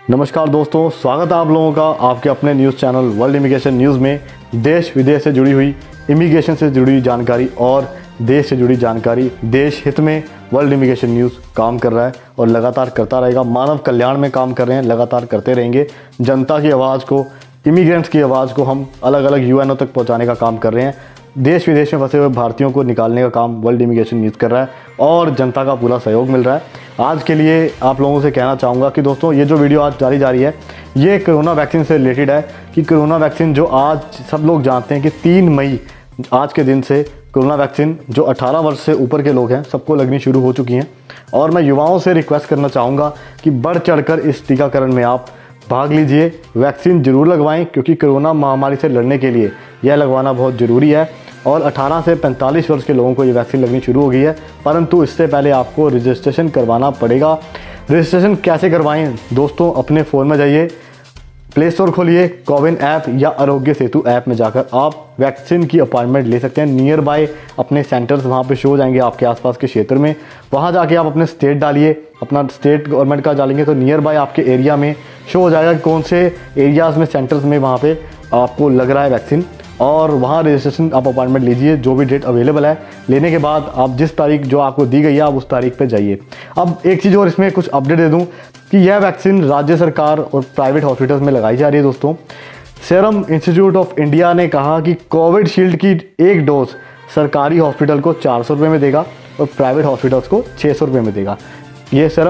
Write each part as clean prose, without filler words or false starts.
नमस्कार दोस्तों, स्वागत है आप लोगों का आपके अपने news channel world immigration news में। देश विदेश से जुड़ी हुई इमिग्रेशन से जुड़ी जानकारी और देश से जुड़ी जानकारी, देश हित में वर्ल्ड इमिग्रेशन न्यूज़ काम कर रहा है और लगातार करता रहेगा। मानव कल्याण में काम कर रहे हैं, लगातार करते रहेंगे। जनता की आवाज़ को, इमिग्रेंट्स की आवाज़ को हम अलग अलग यूएनओ तक पहुँचाने का काम कर रहे हैं। देश विदेश में फंसे हुए भारतीयों को निकालने का काम वर्ल्ड इमिग्रेशन न्यूज़ कर रहा है और जनता का पूरा सहयोग मिल रहा है। आज के लिए आप लोगों से कहना चाहूँगा कि दोस्तों, ये जो वीडियो आज जारी जा रही है ये कोरोना वैक्सीन से रिलेटेड है कि कोरोना वैक्सीन जो आज सब लोग जानते हैं कि 3 मई आज के दिन से कोरोना वैक्सीन जो 18 वर्ष से ऊपर के लोग हैं सबको लगनी शुरू हो चुकी हैं। और मैं युवाओं से रिक्वेस्ट करना चाहूँगा कि बढ़ चढ़कर इस टीकाकरण में आप भाग लीजिए, वैक्सीन ज़रूर लगवाएं, क्योंकि कोरोना महामारी से लड़ने के लिए यह लगवाना बहुत ज़रूरी है। और 18 से 45 वर्ष के लोगों को ये वैक्सीन लगनी शुरू हो गई है, परंतु इससे पहले आपको रजिस्ट्रेशन करवाना पड़ेगा। रजिस्ट्रेशन कैसे करवाएं दोस्तों? अपने फ़ोन में जाइए, प्ले स्टोर खोलिए, कोविन ऐप या आरोग्य सेतु ऐप में जाकर आप वैक्सीन की अपॉइंटमेंट ले सकते हैं। नियर बाय अपने सेंटर्स वहाँ पे शो हो जाएंगे आपके आसपास के क्षेत्र में। वहाँ जाके आप अपने स्टेट डालिए, अपना स्टेट गवर्नमेंट का डालेंगे तो नियर बाय आपके एरिया में शो हो जाएगा कौन से एरियाज़ में, सेंटर्स में वहाँ पे आपको लग रहा है वैक्सीन, और वहाँ रजिस्ट्रेशन आप अपॉइंटमेंट लीजिए। जो भी डेट अवेलेबल है, लेने के बाद आप जिस तारीख जो आपको दी गई है आप उस तारीख पे जाइए। अब एक चीज़ और इसमें कुछ अपडेट दे दूँ कि यह वैक्सीन राज्य सरकार और प्राइवेट हॉस्पिटल्स में लगाई जा रही है। दोस्तों, सीरम इंस्टीट्यूट ऑफ इंडिया ने कहा कि कोविशील्ड की एक डोज सरकारी हॉस्पिटल को 400 रुपये में देगा और प्राइवेट हॉस्पिटल्स को 600 रुपये में देगा। ये serum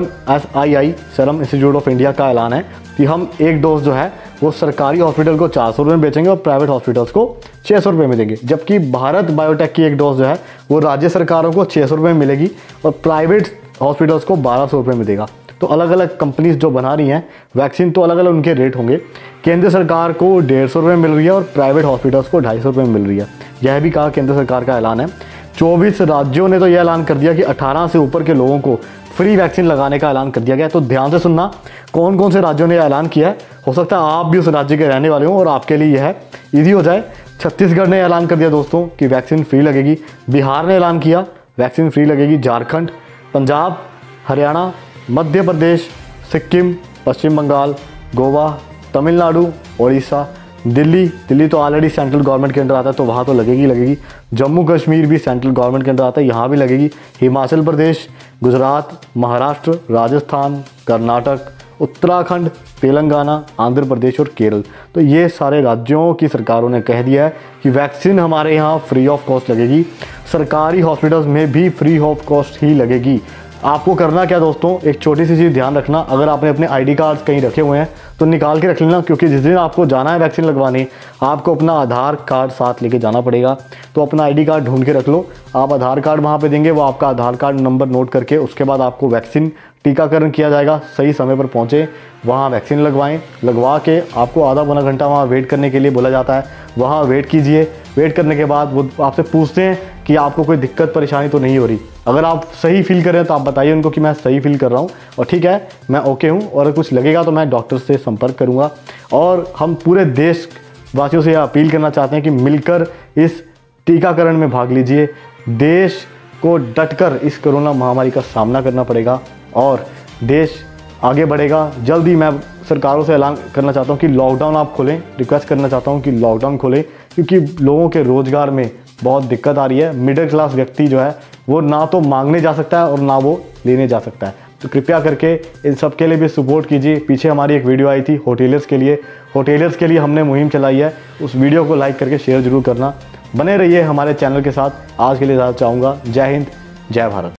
serum institute of India का ऐलान है कि हम एक डोज जो है वो सरकारी हॉस्पिटल को 400 रुपये में बेचेंगे और प्राइवेट हॉस्पिटल्स को 600 रुपये में देंगे। जबकि भारत बायोटेक की एक डोज जो है वो राज्य सरकारों को 600 रुपये में मिलेगी और प्राइवेट हॉस्पिटल्स को 1200 रुपये में देगा। तो अलग अलग कंपनीज जो बना रही हैं वैक्सीन, तो अलग अलग उनके रेट होंगे। केंद्र सरकार को 150 रुपये मिल रही है और प्राइवेट हॉस्पिटल्स को 250 रुपये में मिल रही है। यह भी कहा केंद्र सरकार का ऐलान है। 24 राज्यों ने तो यह ऐलान कर दिया कि 18 से ऊपर के लोगों को फ्री वैक्सीन लगाने का ऐलान कर दिया गया। तो ध्यान से सुनना, कौन कौन से राज्यों ने ऐलान किया है। हो सकता है आप भी उस राज्य के रहने वाले हो और आपके लिए यह ईजी हो जाए। छत्तीसगढ़ ने ऐलान कर दिया दोस्तों कि वैक्सीन फ्री लगेगी। बिहार ने ऐलान किया वैक्सीन फ्री लगेगी। झारखंड, पंजाब, हरियाणा, मध्य प्रदेश, सिक्किम, पश्चिम बंगाल, गोवा, तमिलनाडु, उड़ीसा, दिल्ली तो ऑलरेडी सेंट्रल गवर्नमेंट के अंडर आता है तो वहाँ तो लगेगी। जम्मू कश्मीर भी सेंट्रल गवर्नमेंट के अंडर आता है, यहाँ भी लगेगी। हिमाचल प्रदेश, गुजरात, महाराष्ट्र, राजस्थान, कर्नाटक, उत्तराखंड, तेलंगाना, आंध्र प्रदेश और केरल, तो ये सारे राज्यों की सरकारों ने कह दिया है कि वैक्सीन हमारे यहाँ फ्री ऑफ कॉस्ट लगेगी। सरकारी हॉस्पिटल्स में भी फ्री ऑफ कॉस्ट ही लगेगी। आपको करना क्या दोस्तों, एक छोटी सी चीज़ ध्यान रखना, अगर आपने अपने आईडी कार्ड कहीं रखे हुए हैं तो निकाल के रख लेना, क्योंकि जिस दिन आपको जाना है वैक्सीन लगवाने आपको अपना आधार कार्ड साथ लेके जाना पड़ेगा। तो अपना आईडी कार्ड ढूंढ के रख लो। आप आधार कार्ड वहाँ पे देंगे, वो आपका आधार कार्ड नंबर नोट करके उसके बाद आपको वैक्सीन टीकाकरण किया जाएगा। सही समय पर पहुँचे, वहाँ वैक्सीन लगवाएं। लगवा के आपको आधा पौना घंटा वहाँ वेट करने के लिए बोला जाता है, वहाँ वेट कीजिए। वेट करने के बाद वो आपसे पूछते हैं कि आपको कोई दिक्कत परेशानी तो नहीं हो रही। अगर आप सही फील कर रहे हैं तो आप बताइए उनको कि मैं सही फील कर रहा हूँ और ठीक है, मैं ओके हूँ, और अगर कुछ लगेगा तो मैं डॉक्टर से संपर्क करूँगा। और हम पूरे देश वासियों से यह अपील करना चाहते हैं कि मिलकर इस टीकाकरण में भाग लीजिए। देश को डटकर इस कोरोना महामारी का सामना करना पड़ेगा और देश आगे बढ़ेगा। जल्दी मैं सरकारों से ऐलान करना चाहता हूँ कि लॉकडाउन आप खोलें, रिक्वेस्ट करना चाहता हूँ कि लॉकडाउन खोलें, क्योंकि लोगों के रोज़गार में बहुत दिक्कत आ रही है। मिडिल क्लास व्यक्ति जो है वो ना तो मांगने जा सकता है और ना वो लेने जा सकता है। तो कृपया करके इन सब के लिए भी सपोर्ट कीजिए। पीछे हमारी एक वीडियो आई थी होटेलर्स के लिए हमने मुहिम चलाई है। उस वीडियो को लाइक करके शेयर जरूर करना। बने रहिए हमारे चैनल के साथ। आज के लिए ज़्यादा चाहूँगा। जय हिंद, जय भारत।